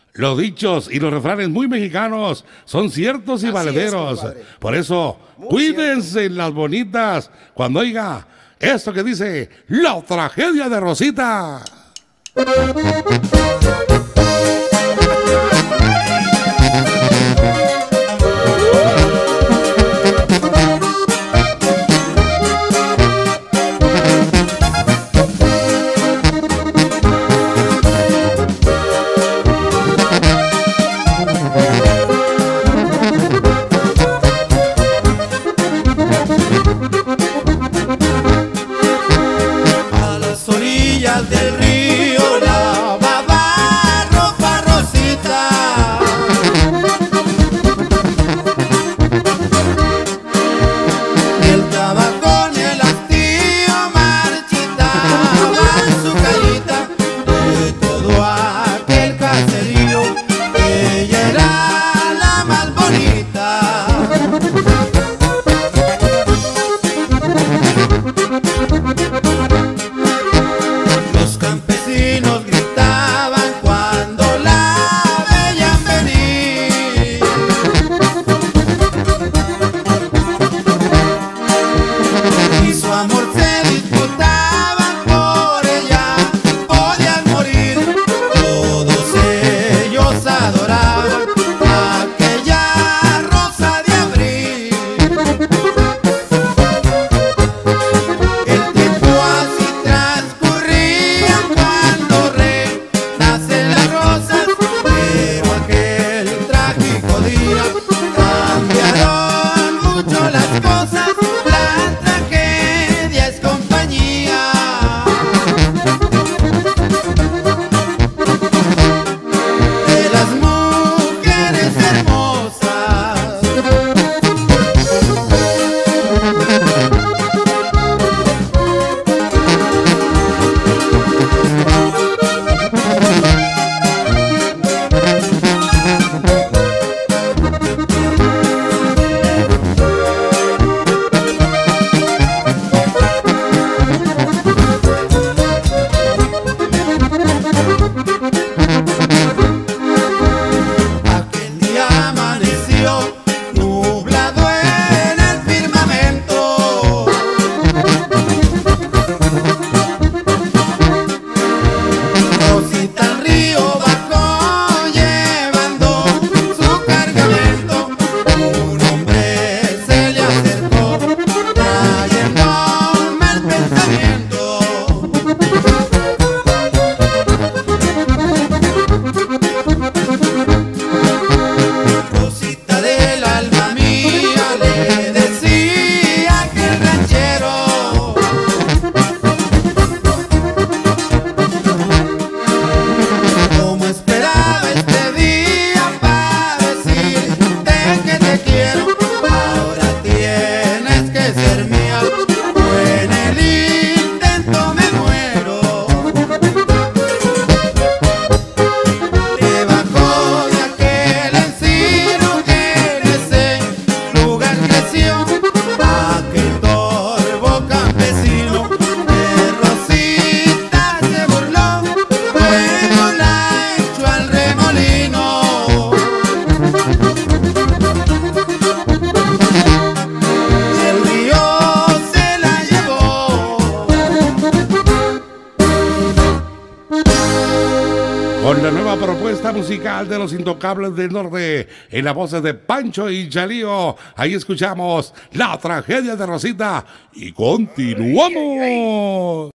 Los dichos y los refranes muy mexicanos son ciertos y Así valederos. es, compadre. Por eso, Muy cuídense las bonitas cuando oiga esto que dice la tragedia de Rosita. A las orillas del río lavaba ropa Rosita. Y el tabaco ni el hastío marchitaba su carita de todo aquel caserío. Ella era la más bonita. Los campesinos gritaban cuando la veían venir. Y su amor se disputaban por ella, podían morir. Todos ellos adoraban aquella rosa de abril. El tiempo así transcurría cuando renacen las rosas, pero aquel trágico día cambiaron mucho las cosas. La tragedia es compañía de las mujeres hermosas. Aquel día amaneció nublado en el firmamento. Rosita al río bajó llevando su cargamento. Un hombre se le acercó trayendo mal pensamiento. Rosita del alma mía, le decía aquel ranchero. Como esperaba este día para decirte que te quiero. Ahora tienes que ser mía, o en el intento me muero. Debajo de aquel encino que en ese lugar creció aquel torvo campesino. De Rosita se burló, luego la echó al remolino. Y el río se la llevó. Con la nueva propuesta musical de los Intocables del Norte, en las voces de Pancho y Chalío, ahí escuchamos la tragedia de Rosita y continuamos.